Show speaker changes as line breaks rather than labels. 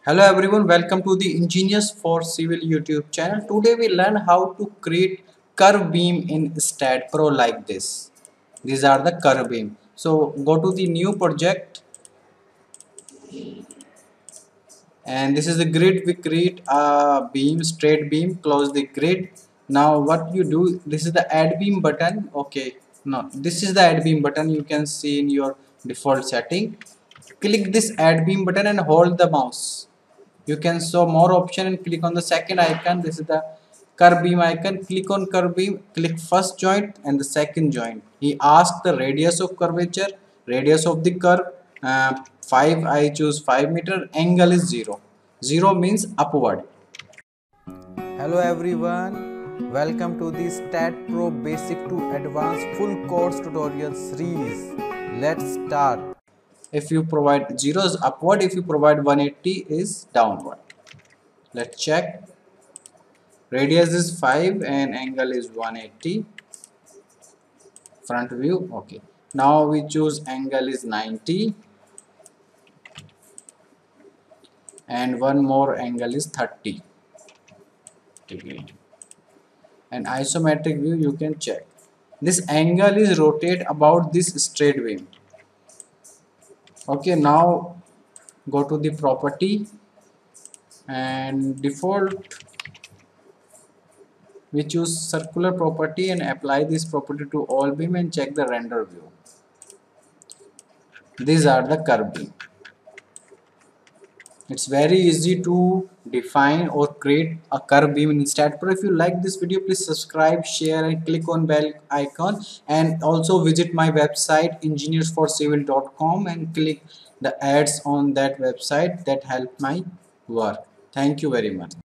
Hello everyone, welcome to the Engineers for Civil YouTube channel. Today we learn how to create curve beam in StatPro like this. These are the curve beam. So go to the new project and this is the grid. We create a beam, straight beam, close the grid. Now what you do, this is the add beam button. Okay, no, this is the add beam button you can see in your default setting. Click this add beam button and hold the mouse. You can show more option and click on the second icon. This is the curve beam icon. Click on curve beam, click first joint and the second joint. He asks the radius of curvature, radius of the curve. 5, I choose 5 meter. Angle is 0. 0 means upward.
Hello everyone, welcome to the StatPro Basic to Advanced Full Course Tutorial Series. Let's start.
If you provide 0 is upward, if you provide 180 is downward. Let's check. Radius is 5 and angle is 180. Front view, okay. Now we choose angle is 90 and one more angle is 30 degree. And isometric view you can check. This angle is rotate about this straight beam. Okay, now go to the property and default we choose circular property and apply this property to all beam and check the render view. These are the curve beam. It's very easy to define or create a curve beam in StatPro. If you like this video, please subscribe, share and click on bell icon, and also visit my website engineersforcivil.com and click the ads on that website that help my work. Thank you very much.